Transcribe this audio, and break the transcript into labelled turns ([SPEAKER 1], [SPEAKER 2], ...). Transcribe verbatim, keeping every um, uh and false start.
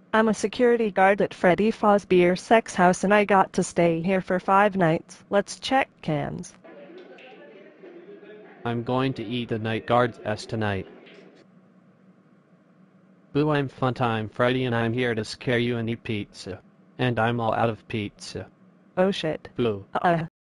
[SPEAKER 1] I'm a security guard at Freddy Fazbear's sex house and I got to stay here for five nights. Let's check cams.
[SPEAKER 2] I'm going to eat the night guard's ass tonight. Boo, I'm Funtime Freddy and I'm here to scare you and eat pizza. And I'm all out of pizza.
[SPEAKER 1] Oh shit.
[SPEAKER 2] Boo.
[SPEAKER 1] Uh